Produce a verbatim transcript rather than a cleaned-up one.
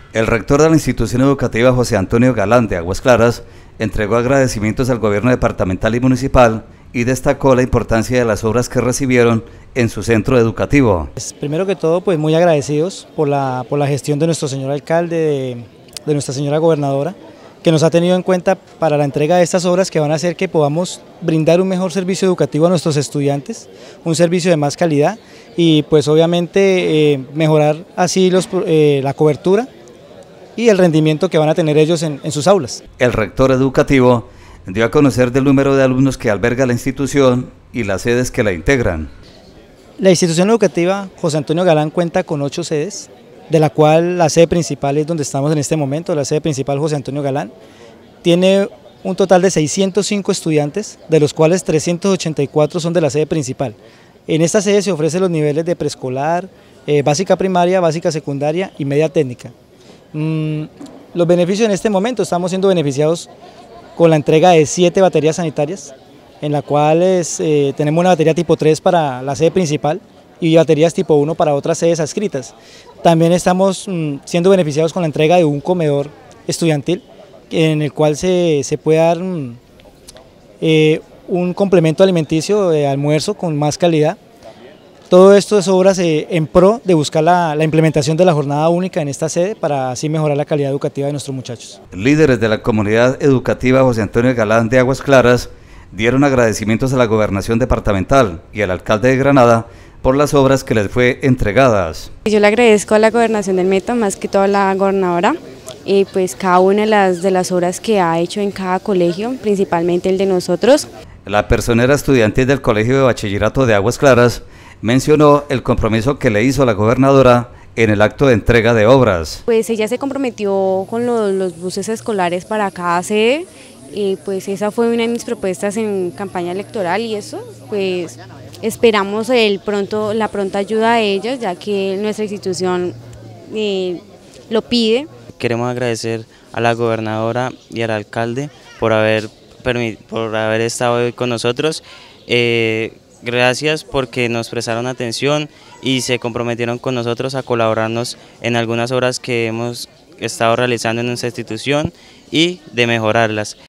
El rector de la institución educativa José Antonio Galán de Aguas Claras entregó agradecimientos al gobierno departamental y municipal y destacó la importancia de las obras que recibieron en su centro educativo. Pues, primero que todo, pues muy agradecidos por la, por la gestión de nuestro señor alcalde, de, de nuestra señora gobernadora, que nos ha tenido en cuenta para la entrega de estas obras que van a hacer que podamos brindar un mejor servicio educativo a nuestros estudiantes, un servicio de más calidad y pues obviamente eh, mejorar así los, eh, la cobertura y el rendimiento que van a tener ellos en, en sus aulas. El rector educativo dio a conocer del número de alumnos que alberga la institución y las sedes que la integran. La institución educativa José Antonio Galán cuenta con ocho sedes, de la cual la sede principal es donde estamos en este momento, la sede principal José Antonio Galán. Tiene un total de seiscientos cinco estudiantes, de los cuales trescientos ochenta y cuatro son de la sede principal. En esta sede se ofrecen los niveles de preescolar, eh, básica primaria, básica secundaria y media técnica. Mm, los beneficios en este momento, estamos siendo beneficiados con la entrega de siete baterías sanitarias, en las cuales eh, tenemos una batería tipo tres para la sede principal y baterías tipo uno para otras sedes adscritas. También estamos mm, siendo beneficiados con la entrega de un comedor estudiantil, en el cual se, se puede dar mm, eh, un complemento alimenticio de almuerzo con más calidad. Todo esto es obras eh, en pro de buscar la, la implementación de la jornada única en esta sede para así mejorar la calidad educativa de nuestros muchachos. Líderes de la comunidad educativa José Antonio Galán de Aguas Claras dieron agradecimientos a la gobernación departamental y al alcalde de Granada por las obras que les fue entregadas. Yo le agradezco a la gobernación del Meta, más que todo a la gobernadora, y pues cada una de las, de las obras que ha hecho en cada colegio, principalmente el de nosotros. La personera estudiantil del Colegio de Bachillerato de Aguas Claras mencionó el compromiso que le hizo la gobernadora en el acto de entrega de obras. Pues ella se comprometió con los, los buses escolares para cada sede y pues esa fue una de mis propuestas en campaña electoral y eso pues esperamos el pronto, la pronta ayuda de ellos ya que nuestra institución eh, lo pide. Queremos agradecer a la gobernadora y al alcalde por haber, por haber estado hoy con nosotros. Eh, Gracias porque nos prestaron atención y se comprometieron con nosotros a colaborarnos en algunas obras que hemos estado realizando en nuestra institución y de mejorarlas.